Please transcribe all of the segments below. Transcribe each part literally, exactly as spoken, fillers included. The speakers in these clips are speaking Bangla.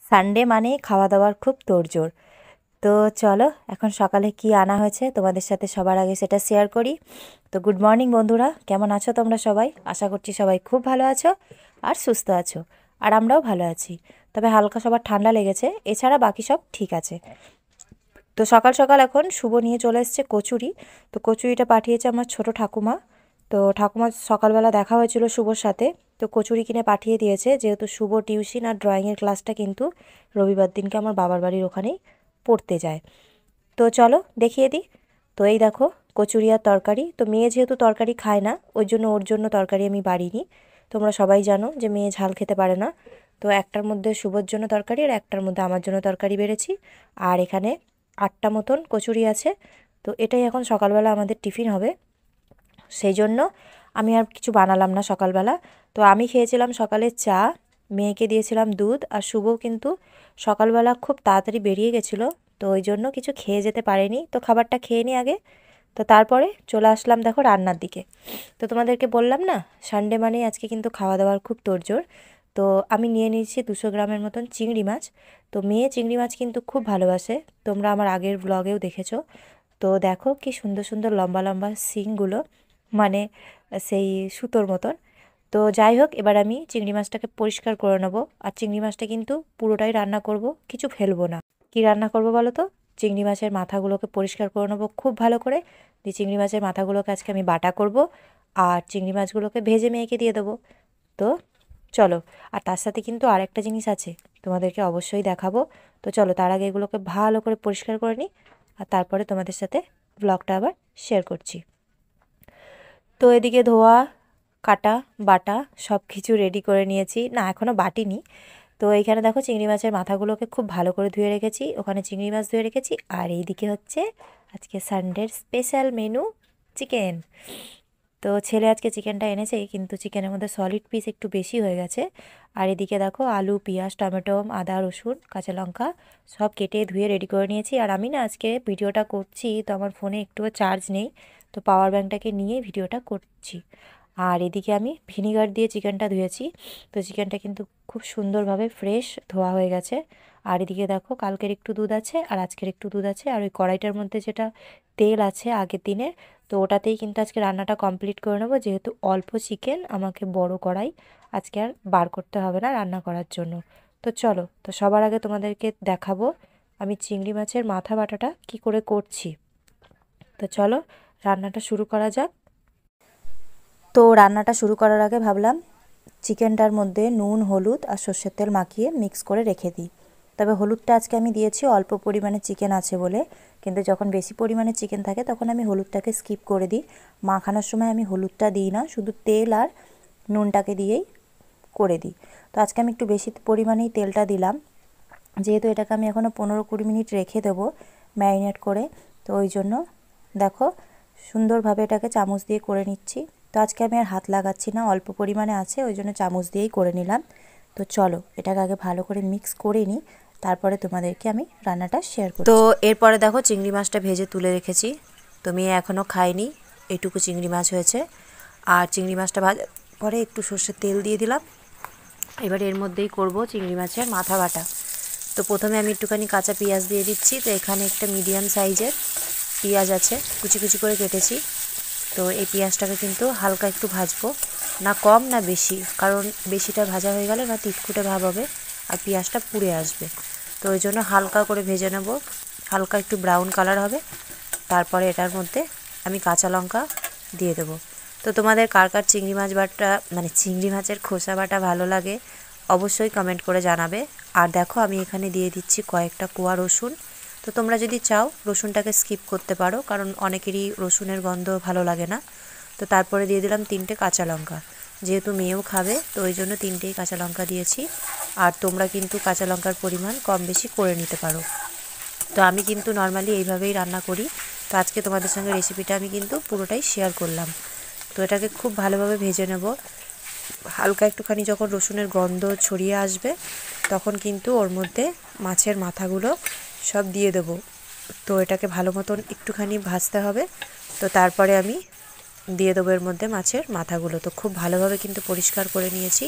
সানডে মানে খাওয়া দাওয়ার খুব তোড়জোড়। তো চলো এখন সকালে কি আনা হয়েছে তোমাদের সাথে সবার আগে সেটা শেয়ার করি। তো গুড মর্নিং বন্ধুরা, কেমন আছো তোমরা সবাই? আশা করছি সবাই খুব ভালো আছো আর সুস্থ আছো, আর আমরাও ভালো আছি। তবে হালকা সবার ঠান্ডা লেগেছে, এছাড়া বাকি সব ঠিক আছে। তো সকাল সকাল এখন শুভ নিয়ে চলে এসছে কচুরি। তো কচুরিটা পাঠিয়েছে আমার ছোট ঠাকুমা। তো ঠাকুমা সকালবেলা দেখা হয়েছিল শুভর সাথে, তো কচুরি কিনে পাঠিয়ে দিয়েছে, যেহেতু শুভ টিউশন আর ড্রয়িংয়ের ক্লাসটা কিন্তু রবিবার দিনকে আমার বাবার বাড়ির ওখানেই পড়তে যায়। তো চলো দেখিয়ে দিই। তো এই দেখো কচুরি আর তরকারি। তো মেয়ে যেহেতু তরকারি খায় না, ওই জন্য ওর জন্য তরকারি আমি বাড়িনি। তোমরা সবাই জানো যে মেয়ে ঝাল খেতে পারে না। তো একটার মধ্যে শুভর জন্য তরকারি আর একটার মধ্যে আমার জন্য তরকারি বেড়েছি। আর এখানে আটটা মতন কচুরি আছে। তো এটাই এখন সকালবেলা আমাদের টিফিন হবে। সেই জন্য আমি আর কিছু বানালাম না সকালবেলা। তো আমি খেয়েছিলাম সকালে চা, মেয়েকে দিয়েছিলাম দুধ, আর শুভও কিন্তু সকালবেলা খুব তাড়াতাড়ি বেরিয়ে গেছিলো, তো ওই জন্য কিছু খেয়ে যেতে পারেনি। তো খাবারটা খেয়ে নিই আগে, তো তারপরে চলে আসলাম দেখো রান্নার দিকে। তো তোমাদেরকে বললাম না, সানডে মানেই আজকে কিন্তু খাওয়া দাওয়ার খুব তোড়জোড়। তো আমি নিয়ে নিয়েছি দুশো গ্রামের মতন চিংড়ি মাছ। তো মেয়ে চিংড়ি মাছ কিন্তু খুব ভালোবাসে, তোমরা আমার আগের ব্লগেও দেখেছো। তো দেখো কি সুন্দর সুন্দর লম্বা লম্বা শিংগুলো, মানে সেই সুতোর মতন। তো যাই হোক, এবার আমি চিংড়ি মাছটাকে পরিষ্কার করে নেবো। আর চিংড়ি মাছটা কিন্তু পুরোটাই রান্না করব, কিছু ফেলবো না। কি রান্না করব বলো তো? চিংড়ি মাছের মাথাগুলোকে পরিষ্কার করে নেবো খুব ভালো করে। দিয়ে চিংড়ি মাছের মাথাগুলোকে আজকে আমি বাটা করব, আর চিংড়ি মাছগুলোকে ভেজে মেয়েকে দিয়ে দেবো। তো চলো, আর তার সাথে কিন্তু আরেকটা জিনিস আছে, তোমাদেরকে অবশ্যই দেখাবো। তো চলো তার আগে এগুলোকে ভালো করে পরিষ্কার করে নিই, আর তারপরে তোমাদের সাথে ব্লগটা আবার শেয়ার করছি। তো এদিকে ধোয়া, কাটা, বাটা সব কিছু রেডি করে নিয়েছি, না এখনও বাটিনি। তো এইখানে দেখো চিংড়ি মাছের মাথাগুলোকে খুব ভালো করে ধুয়ে রেখেছি, ওখানে চিংড়ি মাছ ধুয়ে রেখেছি। আর এইদিকে হচ্ছে আজকে সানডের স্পেশাল মেনু, চিকেন। তো ছেলে আজকে চিকেনটা এনেছে, কিন্তু চিকেনের মধ্যে সলিড পিস একটু বেশি হয়ে গেছে। আর এদিকে দেখো আলু, পেঁয়াজ, টমেটো, আদা, রসুন, কাঁচা লঙ্কা সব কেটে ধুয়ে রেডি করে নিয়েছি। আর আমি না আজকে ভিডিওটা করছি, তো আমার ফোনে একটুও চার্জ নেই, তো পাওয়ার ব্যাঙ্কটাকে নিয়ে ভিডিওটা করছি। আর এদিকে আমি ভিনিগার দিয়ে চিকেনটা ধুয়েছি। তো চিকেনটা কিন্তু খুব সুন্দরভাবে ফ্রেশ ধোয়া হয়ে গেছে। আর এদিকে দেখো কালকের একটু দুধ আছে আর আজকের একটু দুধ আছে, আর ওই কড়াইটার মধ্যে যেটা তেল আছে আগের দিনের, তো ওটাতেই কিন্তু আজকে রান্নাটা কমপ্লিট করে নেবো। যেহেতু অল্প চিকেন, আমাকে বড় কড়াই আজকে আর বার করতে হবে না রান্না করার জন্য। তো চলো, তো সবার আগে তোমাদেরকে দেখাবো আমি চিংড়ি মাছের মাথা বাটাটা কি করে করছি। তো চলো রান্নাটা শুরু করা যাক। তো রান্নাটা শুরু করার আগে ভাবলাম চিকেনটার মধ্যে নুন, হলুদ আর সর্ষের তেল মাখিয়ে মিক্স করে রেখে দিই। তবে হলুদটা আজকে আমি দিয়েছি অল্প পরিমাণে চিকেন আছে বলে, কিন্তু যখন বেশি পরিমাণে চিকেন থাকে তখন আমি হলুদটাকে স্কিপ করে দিই। মাখানোর সময় আমি হলুদটা দিই না, শুধু তেল আর নুনটাকে দিয়েই করে দিই। তো আজকে আমি একটু বেশি পরিমাণেই তেলটা দিলাম, যেহেতু এটাকে আমি এখনও পনেরো কুড়ি মিনিট রেখে দেবো ম্যারিনেট করে। তো ওই জন্য দেখো সুন্দরভাবে এটাকে চামচ দিয়ে করে নিচ্ছি। তো আজকে আমি আর হাত লাগাচ্ছি না, অল্প পরিমাণে আছে ওই জন্য চামচ দিয়েই করে নিলাম। তো চলো এটাকে আগে ভালো করে মিক্স করে নিই, তারপরে তোমাদেরকে আমি রান্নাটা শেয়ার করছি। তো এরপরে দেখো চিংড়ি মাছটা ভেজে তুলে রেখেছি। তো মেয়ে এখনও খায়নি, এইটুকু চিংড়ি মাছ হয়েছে। আর চিংড়ি মাছটা ভাজার পরে একটু সর্ষের তেল দিয়ে দিলাম। এবার এর মধ্যেই করব চিংড়ি মাছের মাথা বাটা। তো প্রথমে আমি একটুখানি কাঁচা পেঁয়াজ দিয়ে দিচ্ছি। তো এখানে একটা মিডিয়াম সাইজের পেঁয়াজ আছে, কুচি কুচি করে কেটেছি। তো এই পেঁয়াজটাকে কিন্তু হালকা একটু ভাজবো, না কম না বেশি, কারণ বেশিটা ভাজা হয়ে গেলে না তিতকুটে ভাব হবে আর পেঁয়াজটা পুড়ে আসবে। তো ওই জন্য হালকা করে ভেজে নেব, হালকা একটু ব্রাউন কালার হবে। তারপরে এটার মধ্যে আমি কাঁচা লঙ্কা দিয়ে দেবো। তো তোমাদের কার কার চিংড়ি মাছ বাটা, মানে চিংড়ি মাছের খোসা বাটা ভালো লাগে অবশ্যই কমেন্ট করে জানাবে। আর দেখো আমি এখানে দিয়ে দিচ্ছি কয়েকটা কোয়া রসুন। তো তোমরা যদি চাও রসুনটাকে স্কিপ করতে পারো, কারণ অনেকেরই রসুনের গন্ধ ভালো লাগে না। তো তারপরে দিয়ে দিলাম তিনটে কাঁচা লঙ্কা, যেহেতু মেয়েও খাবে তো ওই জন্য তিনটেই কাঁচা লঙ্কা দিয়েছি। আর তোমরা কিন্তু কাঁচা লঙ্কার পরিমাণ কম বেশি করে নিতে পারো। তো আমি কিন্তু নর্মালি এইভাবেই রান্না করি। তো আজকে তোমাদের সঙ্গে রেসিপিটা আমি কিন্তু পুরোটাই শেয়ার করলাম। তো এটাকে খুব ভালোভাবে ভেজে নেব। হালকা একটুখানি যখন রসুনের গন্ধ ছড়িয়ে আসবে তখন কিন্তু ওর মধ্যে মাছের মাথাগুলো সব দিয়ে দেবো। তো এটাকে ভালো মতন একটুখানি ভাজতে হবে। তো তারপরে আমি দিয়ে দেবো এর মধ্যে মাছের মাথাগুলো। তো খুব ভালোভাবে কিন্তু পরিষ্কার করে নিয়েছি।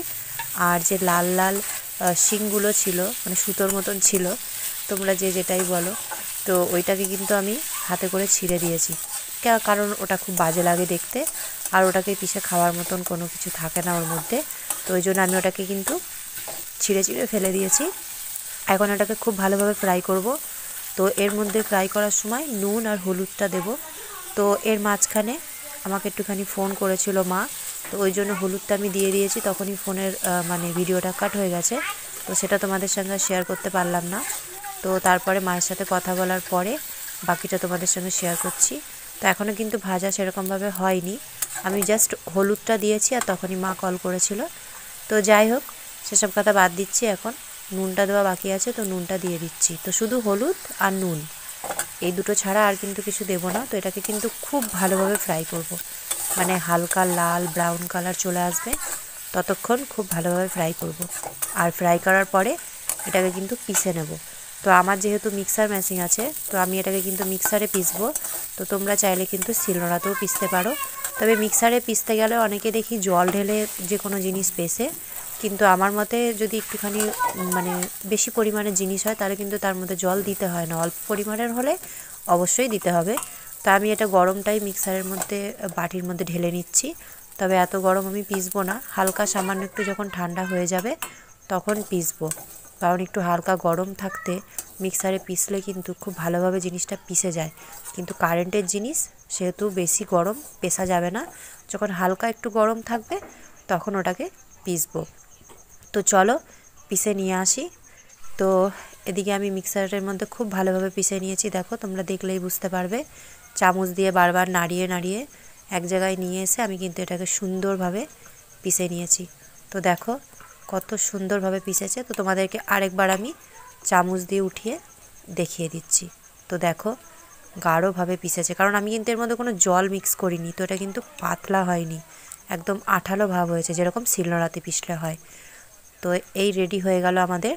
আর যে লাল লাল শিংগুলো ছিল মানে সুতোর মতন ছিল, তোমরা যে যেটাই বলো, তো ওইটাকে কিন্তু আমি হাতে করে ছিঁড়ে দিয়েছি, কারণ ওটা খুব বাজে লাগে দেখতে আর ওটাকে পিষে খাওয়ার মতন কোনো কিছু থাকে না ওর মধ্যে। তো ওই জন্য আমি ওটাকে কিন্তু ছিঁড়ে ছিঁড়ে ফেলে দিয়েছি। এখন ওটাকে খুব ভালোভাবে ফ্রাই করব। তো এর মধ্যে ফ্রাই করার সময় নুন আর হলুদটা দেব। তো এর মাঝখানে আমাকে একটুখানি ফোন করেছিল মা, তো ওই জন্য হলুদটা আমি দিয়ে দিয়েছি। তখনই ফোনের মানে ভিডিওটা কাট হয়ে গেছে, তো সেটা তোমাদের সঙ্গে শেয়ার করতে পারলাম না। তো তারপরে মায়ের সাথে কথা বলার পরে বাকিটা তোমাদের সঙ্গে শেয়ার করছি। তো এখনও কিন্তু ভাজা সেরকমভাবে হয়নি, আমি জাস্ট হলুদটা দিয়েছি আর তখনই মা কল করেছিল। তো যাই হোক, সেসব কথা বাদ দিচ্ছি, এখন নুনটা দেওয়া বাকি আছে, তো নুনটা দিয়ে দিচ্ছি। তো শুধু হলুদ আর নুন এই দুটো ছাড়া আর কিন্তু কিছু দেব না। তো এটাকে কিন্তু খুব ভালোভাবে ফ্রাই করব, মানে হালকা লাল ব্রাউন কালার চলে আসবে ততক্ষণ খুব ভালোভাবে ফ্রাই করব। আর ফ্রাই করার পরে এটাকে কিন্তু পিষে নেব। তো আমার যেহেতু মিক্সার মেশিন আছে, তো আমি এটাকে কিন্তু মিক্সারে পিসবো। তো তোমরা চাইলে কিন্তু শিলনোড়াতেও পিসতে পারো, তবে মিক্সারে পিসতে গেলে অনেকে দেখি জল ঢেলে যে কোনো জিনিস পেসে, কিন্তু আমার মতে যদি একটুখানি মানে বেশি পরিমাণের জিনিস হয় তাহলে কিন্তু তার মধ্যে জল দিতে হয় না, অল্প পরিমাণের হলে অবশ্যই দিতে হবে। তো আমি এটা গরমটাই মিক্সারের মধ্যে বাটির মধ্যে ঢেলে নিচ্ছি। তবে এত গরম আমি পিসবো না, হালকা সামান্য একটু যখন ঠান্ডা হয়ে যাবে তখন পিসবো, কারণ একটু হালকা গরম থাকতে মিক্সারে পিসলে কিন্তু খুব ভালোভাবে জিনিসটা পিসে যায়। কিন্তু কারেন্টের জিনিস সেহেতু বেশি গরম পেশা যাবে না, যখন হালকা একটু গরম থাকবে তখন ওটাকে পিসবো। তো চলো পিষে নিয়ে আসি। তো এদিকে আমি মিক্সারের মধ্যে খুব ভালোভাবে পিষে নিয়েছি, দেখো তোমরা দেখলেই বুঝতে পারবে। চামচ দিয়ে বারবার নাড়িয়ে নাড়িয়ে এক জায়গায় নিয়ে এসে আমি কিন্তু এটাকে সুন্দরভাবে পিষে নিয়েছি। তো দেখো কত সুন্দরভাবে পিষেছে। তো তোমাদেরকে আরেকবার আমি চামচ দিয়ে উঠিয়ে দেখিয়ে দিচ্ছি। তো দেখো গাঢ়ভাবে পিষেছে, কারণ আমি কিন্তু এর মধ্যে কোনো জল মিক্স করিনি, তো এটা কিন্তু পাতলা হয়নি, একদম আঠালো ভাব হয়েছে যেরকম শিলনোড়াতে পিষলে হয়। তো এই রেডি হয়ে গেল আমাদের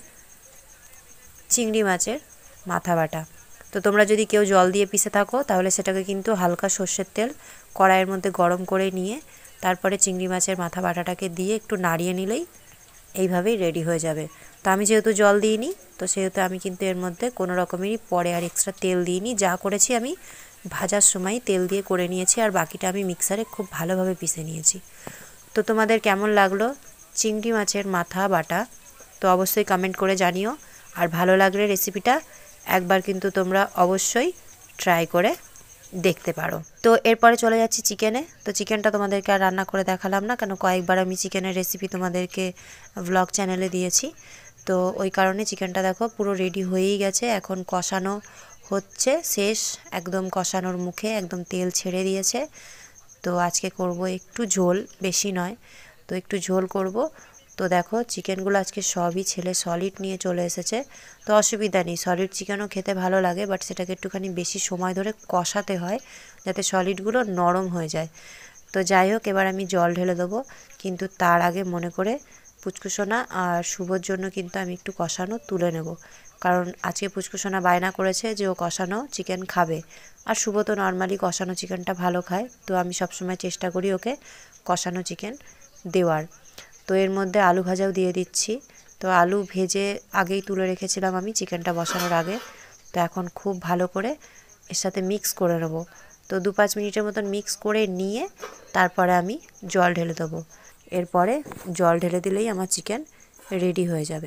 চিংড়ি মাছের মাথা বাটা। তো তোমরা যদি কেউ জল দিয়ে পিষে থাকো তাহলে সেটাকে কিন্তু হালকা সর্ষের তেল কড়াইয়ের মধ্যে গরম করে নিয়ে তারপরে চিংড়ি মাছের মাথা বাটাটাকে দিয়ে একটু নাড়িয়ে নিলেই এইভাবেই রেডি হয়ে যাবে। তো আমি যেহেতু জল দিইনি, তো সেহেতু আমি কিন্তু এর মধ্যে কোনো রকমেরই পরে আর এক্সট্রা তেল দিইনি, যা করেছি আমি ভাজার সময় তেল দিয়ে করে নিয়েছি আর বাকিটা আমি মিক্সারে খুব ভালোভাবে পিষে নিয়েছি। তো তোমাদের কেমন লাগলো চিংড়ি মাছের মাথা বাটা, তো অবশ্যই কমেন্ট করে জানিও। আর ভালো লাগলে রেসিপিটা একবার কিন্তু তোমরা অবশ্যই ট্রাই করে দেখতে পারো। তো এরপরে চলে যাচ্ছি চিকেনে। তো চিকেনটা তোমাদেরকে আর রান্না করে দেখালাম না, কেন কয়েকবার আমি চিকেনের রেসিপি তোমাদেরকে ব্লগ চ্যানেলে দিয়েছি। তো ওই কারণে চিকেনটা দেখো পুরো রেডি হয়েই গেছে, এখন কষানো হচ্ছে, শেষ একদম কষানোর মুখে, একদম তেল ছেড়ে দিয়েছে। তো আজকে করব একটু ঝোল, বেশি নয়, তো একটু ঝোল করব। তো দেখো চিকেনগুলো আজকে সবই ছেলে সলিড নিয়ে চলে এসেছে, তো অসুবিধা নেই, সলিড চিকেনও খেতে ভালো লাগে, বাট সেটাকে একটুখানি বেশি সময় ধরে কষাতে হয় যাতে সলিডগুলো নরম হয়ে যায়। তো যাই হোক, এবার আমি জল ঢেলে দেবো, কিন্তু তার আগে মনে করে পুচকুসোনা আর শুভর জন্য কিন্তু আমি একটু কষানো তুলে নেব, কারণ আজকে পুচকুসোনা বায়না করেছে যে ও কষানো চিকেন খাবে, আর শুভ তো নর্মালি কষানো চিকেনটা ভালো খায়, তো আমি সবসময় চেষ্টা করি ওকে কষানো চিকেন দেওয়ার। তো এর মধ্যে আলু ভাজাও দিয়ে দিচ্ছি। তো আলু ভেজে আগেই তুলে রেখেছিলাম আমি চিকেনটা বসানোর আগে। তো এখন খুব ভালো করে এর সাথে মিক্স করে নেব। তো দু পাঁচ মিনিটের মতন মিক্স করে নিয়ে তারপরে আমি জল ঢেলে দেবো। এরপরে জল ঢেলে দিলেই আমার চিকেন রেডি হয়ে যাবে।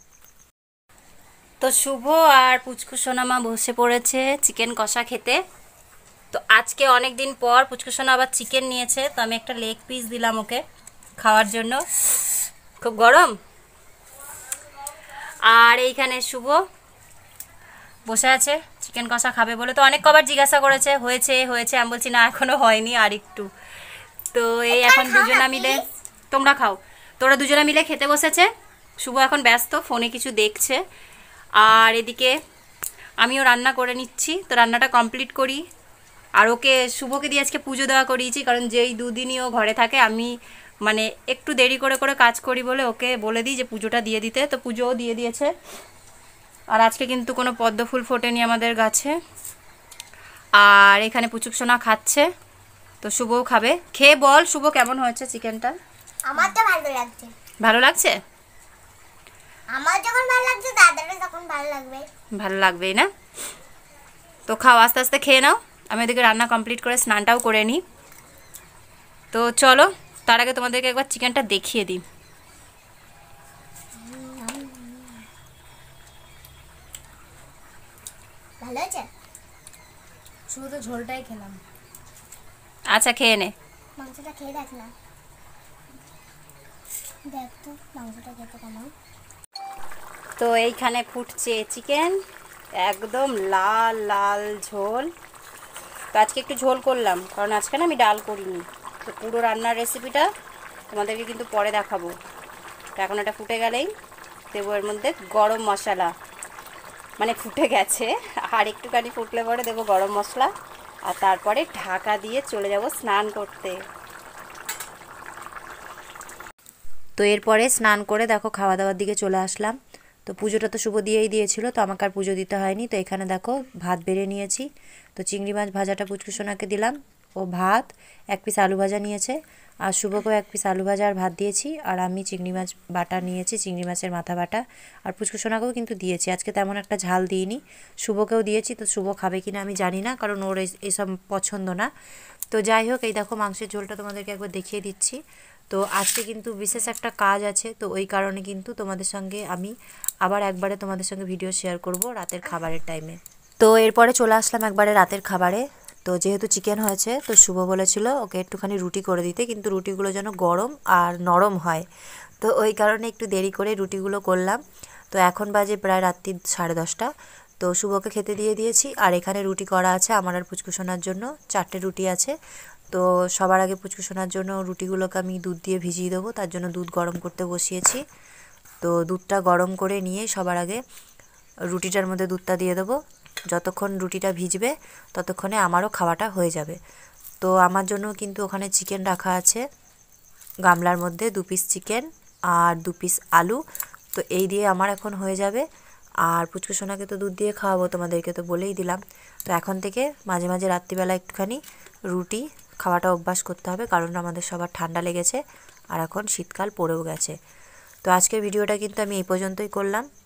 তো শুভ আর পুচকু সোনামা বসে পড়েছে চিকেন কষা খেতে। তো আজকে অনেক দিন পর পুচকু সোনা আবার চিকেন নিয়েছে, তো আমি একটা লেগ পিস দিলাম ওকে খাওয়ার জন্য। খুব গরম। আর এইখানে শুভ বসে আছে চিকেন কষা খাবে বলে, তো অনেক কবার জিজ্ঞাসা করেছে হয়েছে হয়েছে, আমি বলছি না এখনো হয়নি, আর একটু। তো এই এখন দুজনা মিলে, তোমরা খাও, তোরা দুজনা মিলে খেতে বসেছে। শুভ এখন ব্যস্ত, ফোনে কিছু দেখছে, আর এদিকে আমিও রান্না করে নিচ্ছি। তো রান্নাটা কমপ্লিট করি, আর ওকে শুভকে দিয়ে আজকে পুজো দেওয়া করিয়েছি, কারণ যেই দুদিনই ও ঘরে থাকে আমি মানে একটু দেরি করে করে কাজ করি বলে ওকে বলে দিই যে পুজোটা দিয়ে দিতে। তো পুজোও দিয়ে দিয়েছে। আর আজকে কিন্তু কোনো পদ্ম ফুল ফোটেনি আমাদের গাছে। আর এখানে পুচুক সোনা খাচ্ছে, তো শুভও খাবে। খেয়ে বল শুভ কেমন হয়েছে চিকেনটা? আমার তো ভালো লাগছে। ভালো লাগছে? আমার যখন ভালো লাগছে দাদারও তখন ভালো লাগবে। ভালো লাগবেই না? তো খাও, আস্তে আস্তে খেয়ে নাও। আমি ওদিকে রান্না কমপ্লিট করে স্নানটাও করে নিই। তো চলো, তার আগে তোমাদেরকে একবার চিকেনটা দেখিয়ে দিই। ভালো আছে? শুধু তো ঝোলটাই খেলাম। আচ্ছা, খেয়ে নে। মাংসটা খেয়ে দেখ না, দেখ তো মাংসটা খেতে কেমন। তো এইখানে ফুটছে চিকেন, একদম লাল লাল ঝোল। তো আজকে একটু ঝোল করলাম, কারণ আজকে না আমি ডাল করিনি। তো পুরো রান্নার রেসিপিটা তোমাদেরকে কিন্তু পরে দেখাবো। তো এখন এটা ফুটে গেলেই দেবো এর মধ্যে গরম মশলা, মানে ফুটে গেছে, আর একটুখানি ফুটলে পরে দেবো গরম মশলা, আর তারপরে ঢাকা দিয়ে চলে যাব স্নান করতে। তো এরপরে স্নান করে দেখো খাওয়া দাওয়ার দিকে চলে আসলাম। তো পুজোটা তো শুভ দিয়েই দিয়েছিল, তো আমাকে আর পুজো দিতে হয়নি। তো এখানে দেখো ভাত বেড়ে নিয়েছি। তো চিংড়ি মাছ ভাজাটা পুচকুসোনাকে দিলাম, ও ভাত, এক পিস আলু ভাজা নিয়েছে, আর শুভকেও এক পিস আলু ভাজা আর ভাত দিয়েছি। আর আমি চিংড়ি মাছ বাটা নিয়েছি, চিংড়ি মাছের মাথা বাটা, আর পুচকুসোনাকেও কিন্তু দিয়েছি। আজকে তেমন একটা ঝাল দিইনি, শুভকেও দিয়েছি। তো শুভ খাবে কিনা আমি জানি না, কারণ ওর এসব পছন্দ না। তো যাই হোক, এই দেখো মাংসের ঝোলটা তোমাদেরকে একবার দেখিয়ে দিচ্ছি। তো আজকে কিন্তু বিশেষ একটা কাজ আছে, তো ওই কারণে কিন্তু তোমাদের সঙ্গে আমি আবার একবারে তোমাদের সঙ্গে ভিডিও শেয়ার করব রাতের খাবারের টাইমে। তো এরপরে চলে আসলাম একবারে রাতের খাবারে। তো যেহেতু চিকেন হয়েছে, তো শুভ বলেছিল ওকে একটুখানি রুটি করে দিতে, কিন্তু রুটিগুলো যেন গরম আর নরম হয়। তো ওই কারণে একটু দেরি করে রুটিগুলো করলাম। তো এখন বাজে প্রায় রাত্রি সাড়ে দশটা। তো শুভকে খেতে দিয়ে দিয়েছি, আর এখানে রুটি করা আছে আমার আর পুচকুসোনার জন্য, চারটে রুটি আছে। তো সবার আগে পুচকুসোনার জন্য রুটিগুলোকে আমি দুধ দিয়ে ভিজিয়ে দেবো, তার জন্য দুধ গরম করতে বসিয়েছি। তো দুধটা গরম করে নিয়ে সবার আগে রুটিটার মধ্যে দুধটা দিয়ে দেবো। যতক্ষণ রুটিটা ভিজবে ততক্ষণে আমারও খাওয়াটা হয়ে যাবে। তো আমার জন্য কিন্তু ওখানে চিকেন রাখা আছে গামলার মধ্যে, দু পিস চিকেন আর দু পিস আলু। তো এই দিয়ে আমার এখন হয়ে যাবে। আর পুচকুসোনাকে তো দুধ দিয়ে খাওয়াবো, তোমাদেরকে তো বলেই দিলাম। তো এখন থেকে মাঝে মাঝে রাত্রিবেলা একটুখানি রুটি খাওয়াটা অভ্যাস করতে হবে, কারণ আমাদের সবার ঠান্ডা লেগেছে আর এখন শীতকাল পড়েও গেছে। তো আজকের ভিডিওটা কিন্তু আমি এই পর্যন্তই করলাম।